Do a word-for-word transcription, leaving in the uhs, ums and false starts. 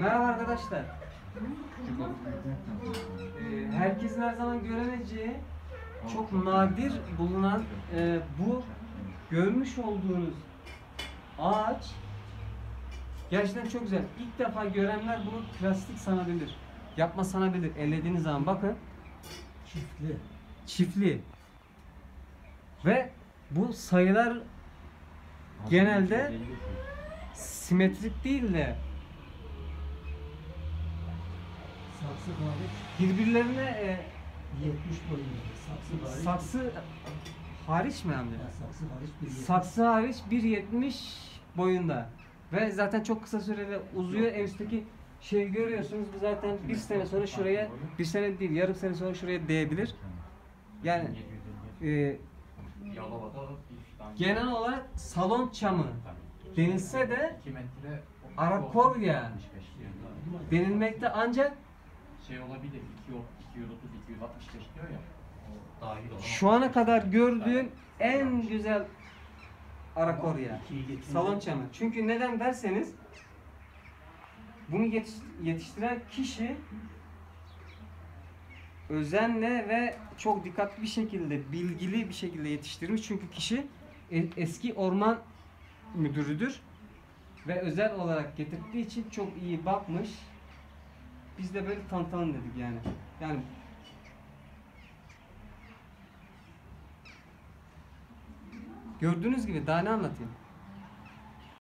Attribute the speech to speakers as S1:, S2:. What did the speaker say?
S1: Merhaba arkadaşlar. Ee, herkesin her zaman göremeyeceği çok nadir bulunan e, bu görmüş olduğunuz ağaç gerçekten çok güzel. İlk defa görenler bunu plastik sanabilir. Yapma sanabilir. Ellediğiniz zaman bakın.
S2: Çiftli.
S1: Çiftli. Ve bu sayılar genelde simetrik değil de
S2: Saksı hariç
S1: birbirlerine e,
S2: yetmiş boyunda. Saksı hariç.
S1: saksı hariç mi amca?
S2: Ya, saksı hariç bir yetmiş.
S1: Saksı hariç bir yetmiş boyunda. Ve zaten çok kısa sürede uzuyor. En üstteki şey görüyorsunuz. Bu zaten bir sene sonra şuraya, bir sene değil yarım sene sonra şuraya değebilir. Yani e, genel olarak salon çamı denilse de Arakorya denilmekte, ancak
S3: şey olabilir, iki yüz otuz iki yüz altmış beş diyor ya, o dahil olan.
S1: şu ana kadar gördüğüm en güzel Arakorya salon çamı. Çünkü neden derseniz, bunu yetiş- yetiştiren kişi özenle ve çok dikkatli bir şekilde, bilgili bir şekilde yetiştirmiş. Çünkü kişi e- eski orman müdürüdür ve özel olarak getirdiği için çok iyi bakmış. Biz de böyle tanıtalım dedik yani. Yani gördüğünüz gibi daha ne anlatayım?